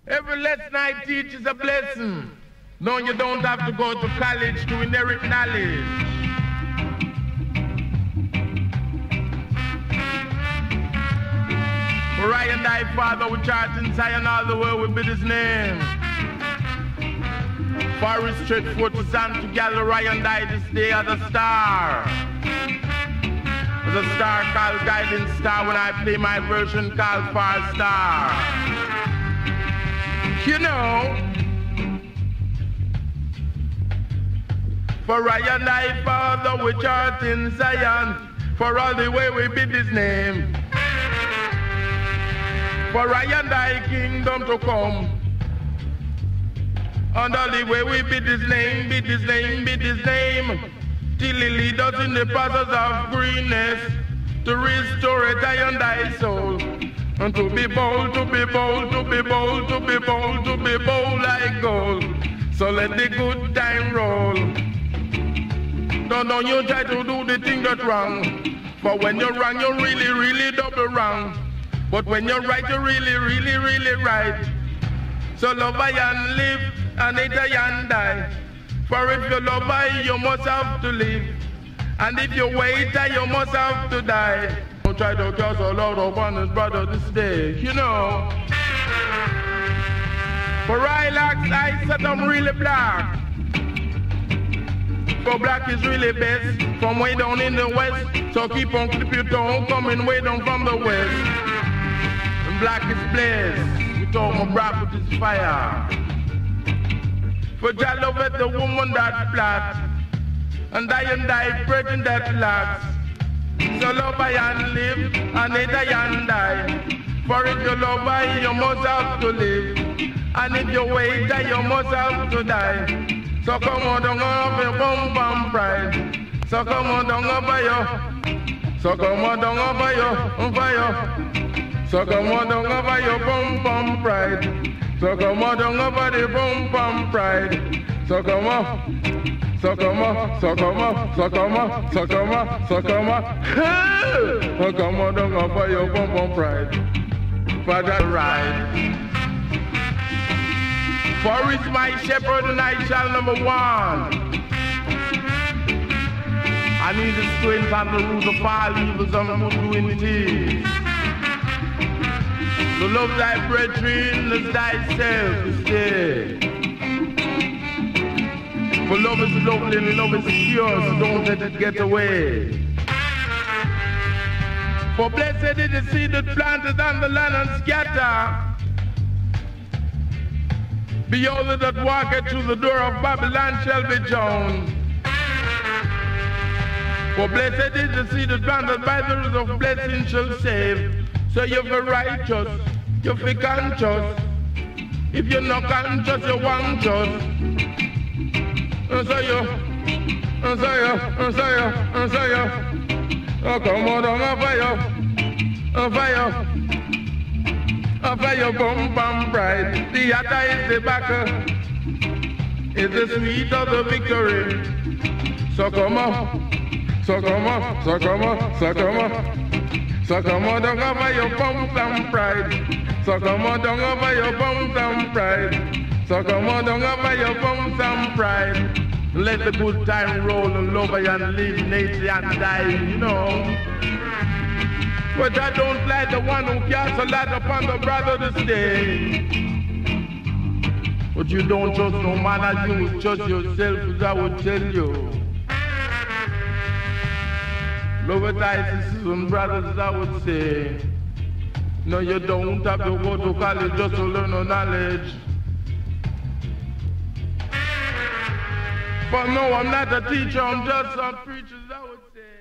Every lesson I teach is a blessing. No, you don't have to go to college to inherit knowledge. For I and thy Father which art in Zion, all the world will be his name. For his stretched forth his hand to gather I and thy this day as a star. As a star called guiding star when I play my version called Far Star. You know, for I and thy Father which art in Zion, for all the way we bid his name. For I and thy kingdom to come, and all the way we bid his name, bid his name, bid his name, till he lead us in the paths of greenness, to restore it I and thy soul, and to be bold, to be bold, to be bold, to be bold, to be bold like gold. So let the good time roll. Don't you try to do the thing that's wrong, for when you're wrong, you're really, really double wrong. But when you're right, you're really, really, really right. So love I and live, and hate I and die. For if you love I, you must have to live. And if you wait, you must have to die. Don't try to cast a lot upon his brother this day, you know. For I said I'm really black. For black is really best, from way down in the west. So keep on clip your tongue, coming way down from the west. And black is blessed, we talk my brap with his fire. For Jah loveth the woman that flat, and I bread that lacks. So love I and live, and hate I and die. For if you love I, you must have to live. And if you wait, you must have to die. So come on down over your bum bum pride. So come on down over your. So come on down over your. So come on down over your bum bum pride. So come on down over the bum bum pride. So come on. So come on, so come on, so come on, so come on, so come on. So come on down over your bum bum pride. For that ride. For is my shepherd and I shall number one. I need the strength and the root of all evils and iniquity. To love thy brethren as thyself is dead. For love is lovely and love is pure, so don't let it get away. For blessed is the seed that planted on the land and scatter. Behold, that walketh through the door of Babylon shall be drowned. For blessed is the seed that planted by the root of blessing shall save. So you're the righteous, you're the conscious. If you're not conscious, you're conscious. Oh, come on down, fire, bum bum bride. The other is the backer, is the sweet of the victory. So come on, so come on, so come on, so come on. So come on down over your bum bum pride. So come on down over your bum bum pride. So come on down over your bum bum pride. Let the good time roll and love and live, nature and die, you know. But I don't like the one who casts a lot upon the brother this day. But you don't trust no man as you would trust yourself, as I would tell you. Love it, thy sisters and brothers, I would say. No, you don't have to go to college just to learn no knowledge. But no, I'm not a teacher, I'm just a preacher, I would say.